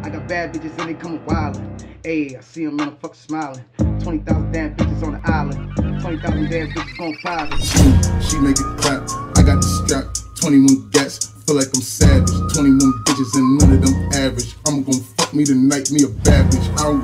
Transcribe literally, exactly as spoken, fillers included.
I got bad bitches and they coming wildin'. Ayy, I see them and I'm fucking smiling. twenty thousand damn bitches on the island. twenty thousand damn bitches gon' private. She make it clap, I got the strap. twenty-one gats, feel like I'm savage. twenty-one bitches and none of them average. I'm gon' fuck me tonight, me a bad bitch. I don't